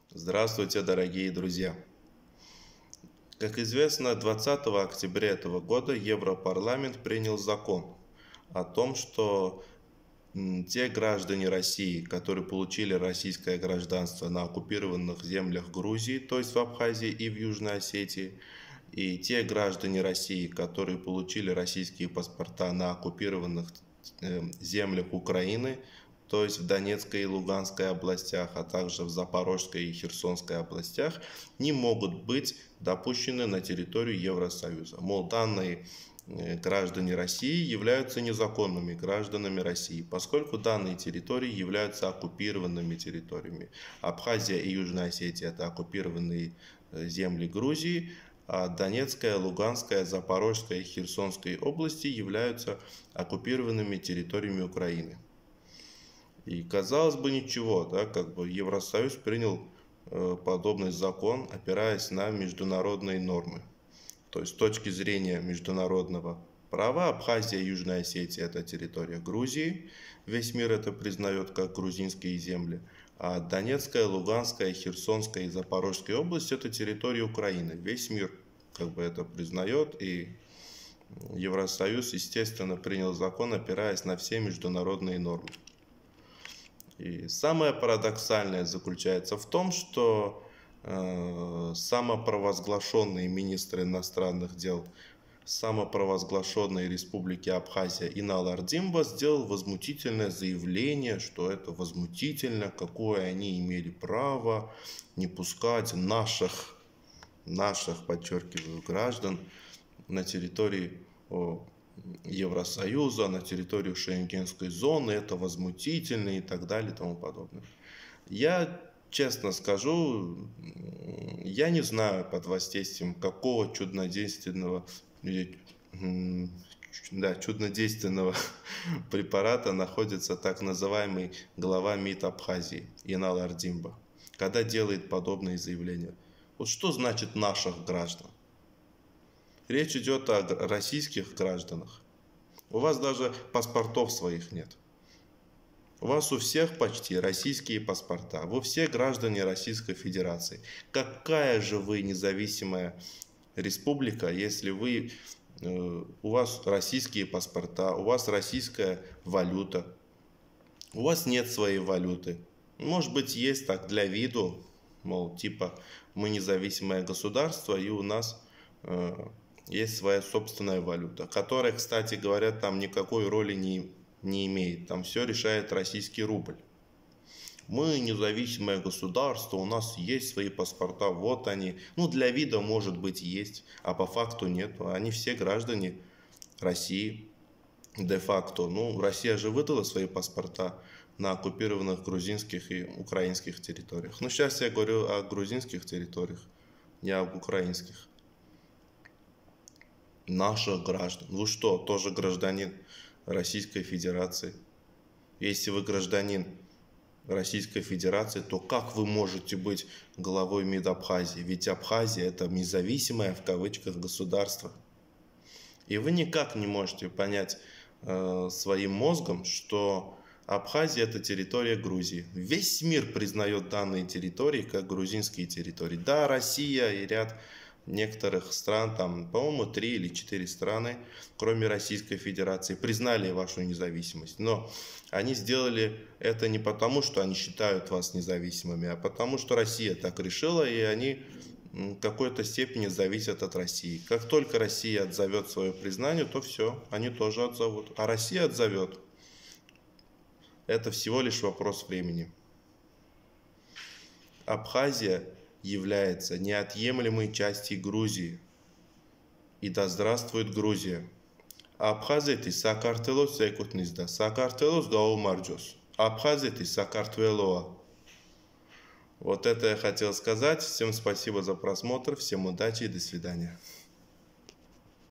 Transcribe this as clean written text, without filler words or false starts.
Здравствуйте, дорогие друзья! Как известно, 20 октября этого года Европарламент принял закон о том, что те граждане России, которые получили российское гражданство на оккупированных землях Грузии, то есть в Абхазии и в Южной Осетии, и те граждане России, которые получили российские паспорта на оккупированных землях Украины, то есть в Донецкой и Луганской областях, а также в Запорожской и Херсонской областях, не могут быть допущены на территорию Евросоюза. Мол, данные граждане России являются незаконными гражданами России, поскольку данные территории являются оккупированными территориями. Абхазия и Южная Осетия – это оккупированные земли Грузии, а Донецкая, Луганская, Запорожская и Херсонская области являются оккупированными территориями Украины. И казалось бы ничего, да, как бы Евросоюз принял подобный закон, опираясь на международные нормы. То есть с точки зрения международного права Абхазия и Южная Осетия – это территория Грузии, весь мир это признает как грузинские земли, а Донецкая, Луганская, Херсонская и Запорожская область – это территория Украины, весь мир как бы это признает, и Евросоюз, естественно, принял закон, опираясь на все международные нормы. И самое парадоксальное заключается в том, что самопровозглашенный министр иностранных дел самопровозглашенной республики Абхазия Инал Ардимба сделал возмутительное заявление, что это возмутительно, какое они имели право не пускать наших, подчеркиваю, граждан на территории Евросоюза, на территорию Шенгенской зоны, это возмутительно и так далее и тому подобное. Я честно скажу, я не знаю, под воздействием какого чудодейственного препарата находится так называемый глава МИД Абхазии Инал Ардимба, когда делает подобные заявления. Вот что значит наших граждан? Речь идет о российских гражданах. У вас даже паспортов своих нет. У вас у всех почти российские паспорта. Вы все граждане Российской Федерации. Какая же вы независимая республика, если у вас российские паспорта, у вас российская валюта, у вас нет своей валюты. Может быть, есть так для виду, мол, типа мы независимое государство, и у нас есть своя собственная валюта, которая, кстати говоря, там никакой роли не имеет. Там все решает российский рубль. Мы независимое государство, у нас есть свои паспорта, вот они. Ну, для вида, может быть, есть, а по факту нет. Они все граждане России де-факто. Ну, Россия же выдала свои паспорта на оккупированных грузинских и украинских территориях. Ну, сейчас я говорю о грузинских территориях, не об украинских. Наших граждан. Вы что, тоже гражданин Российской Федерации? Если вы гражданин Российской Федерации, то как вы можете быть главой МИД Абхазии? Ведь Абхазия – это независимое в кавычках государство. И вы никак не можете понять своим мозгом, что Абхазия – это территория Грузии. Весь мир признает данные территории как грузинские территории. Да, Россия и ряд некоторых стран, там, по-моему, 3 или 4 страны, кроме Российской Федерации, признали вашу независимость. Но они сделали это не потому, что они считают вас независимыми, а потому, что Россия так решила, и они в какой-то степени зависят от России. Как только Россия отзовет свое признание, то все, они тоже отзовут. А Россия отзовет. Это всего лишь вопрос времени. Абхазия является неотъемлемой частью Грузии. И да здравствует Грузия. Абхазეთი საქართველოს ეკუთვნის და საქართველოს გაუმარჯოს. Абхазეთი საქართველოა. Вот это я хотел сказать. Всем спасибо за просмотр, всем удачи и до свидания.